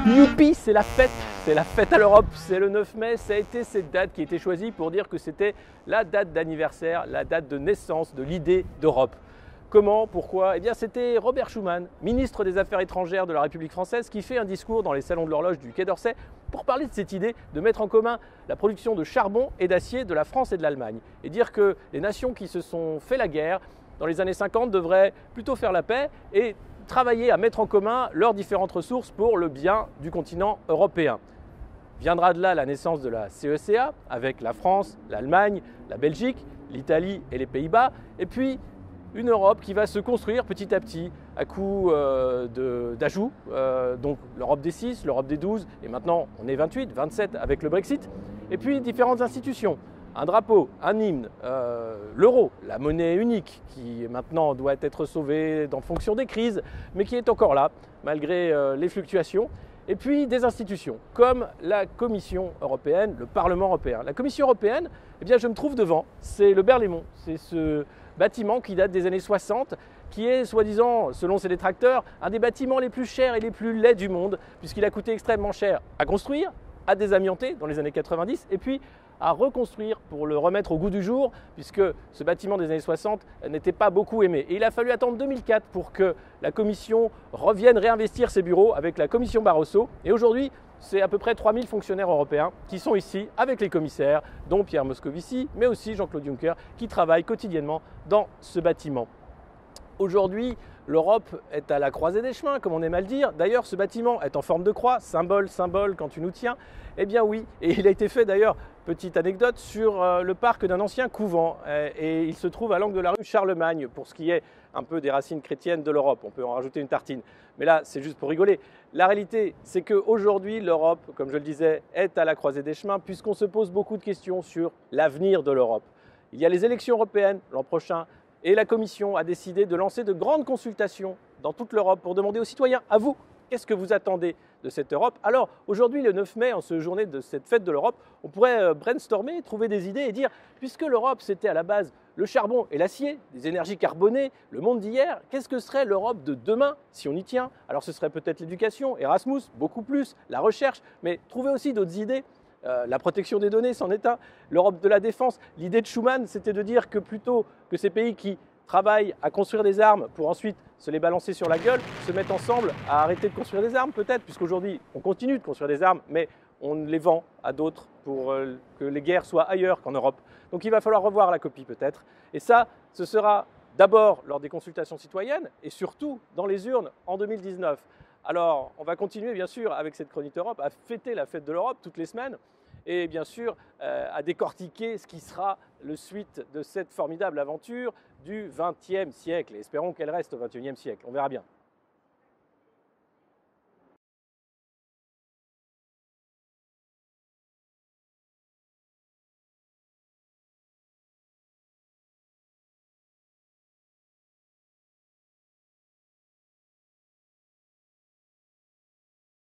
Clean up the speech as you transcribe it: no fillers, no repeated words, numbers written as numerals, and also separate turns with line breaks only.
Youpi, c'est la fête à l'Europe, c'est le 9 mai, ça a été cette date qui a été choisie pour dire que c'était la date d'anniversaire, la date de naissance de l'idée d'Europe. Comment, pourquoi? Eh bien c'était Robert Schuman, ministre des Affaires étrangères de la République française, qui fait un discours dans les salons de l'horloge du Quai d'Orsay pour parler de cette idée de mettre en commun la production de charbon et d'acier de la France et de l'Allemagne. Et dire que les nations qui se sont fait la guerre dans les années 50 devraient plutôt faire la paix et travailler à mettre en commun leurs différentes ressources pour le bien du continent européen. Viendra de là la naissance de la CECA avec la France, l'Allemagne, la Belgique, l'Italie et les Pays-Bas, et puis une Europe qui va se construire petit à petit à coup d'ajouts, donc l'Europe des 6, l'Europe des 12, et maintenant on est 28, 27 avec le Brexit, et puis différentes institutions. Un drapeau, un hymne, l'euro, la monnaie unique qui maintenant doit être sauvée en fonction des crises, mais qui est encore là malgré les fluctuations. Et puis des institutions comme la Commission européenne, le Parlement européen. La Commission européenne, eh bien, je me trouve devant, c'est le Berlaymont, c'est ce bâtiment qui date des années 60, qui est soi-disant, selon ses détracteurs, un des bâtiments les plus chers et les plus laids du monde, puisqu'il a coûté extrêmement cher à construire, à désamianter dans les années 90, et puis à reconstruire pour le remettre au goût du jour, puisque ce bâtiment des années 60 n'était pas beaucoup aimé. Et il a fallu attendre 2004 pour que la Commission revienne réinvestir ses bureaux avec la Commission Barroso. Et aujourd'hui, c'est à peu près 3000 fonctionnaires européens qui sont ici avec les commissaires, dont Pierre Moscovici, mais aussi Jean-Claude Juncker, qui travaillent quotidiennement dans ce bâtiment. Aujourd'hui, l'Europe est à la croisée des chemins, comme on aime à le dire. D'ailleurs, ce bâtiment est en forme de croix, symbole quand tu nous tiens. Eh bien oui, et il a été fait d'ailleurs, petite anecdote, sur le parc d'un ancien couvent. Et il se trouve à l'angle de la rue Charlemagne, pour ce qui est un peu des racines chrétiennes de l'Europe. On peut en rajouter une tartine. Mais là, c'est juste pour rigoler. La réalité, c'est qu'aujourd'hui, l'Europe, comme je le disais, est à la croisée des chemins, puisqu'on se pose beaucoup de questions sur l'avenir de l'Europe. Il y a les élections européennes l'an prochain. Et la Commission a décidé de lancer de grandes consultations dans toute l'Europe pour demander aux citoyens, à vous, qu'est-ce que vous attendez de cette Europe? Alors aujourd'hui, le 9 mai, en ce journée de cette fête de l'Europe, on pourrait brainstormer, trouver des idées et dire, puisque l'Europe c'était à la base le charbon et l'acier, des énergies carbonées, le monde d'hier, qu'est-ce que serait l'Europe de demain si on y tient? Alors ce serait peut-être l'éducation, Erasmus, beaucoup plus, la recherche, mais trouver aussi d'autres idées. La protection des données, c'en est un. L'Europe de la défense, l'idée de Schuman, c'était de dire que plutôt que ces pays qui travaillent à construire des armes pour ensuite se les balancer sur la gueule, se mettent ensemble à arrêter de construire des armes peut-être, puisqu'aujourd'hui on continue de construire des armes, mais on les vend à d'autres pour que les guerres soient ailleurs qu'en Europe. Donc il va falloir revoir la copie peut-être. Et ça, ce sera d'abord lors des consultations citoyennes et surtout dans les urnes en 2019. Alors, on va continuer bien sûr avec cette chronique Europe à fêter la fête de l'Europe toutes les semaines et bien sûr à décortiquer ce qui sera le suite de cette formidable aventure du XXe siècle. Et espérons qu'elle reste au XXIe siècle, on verra bien.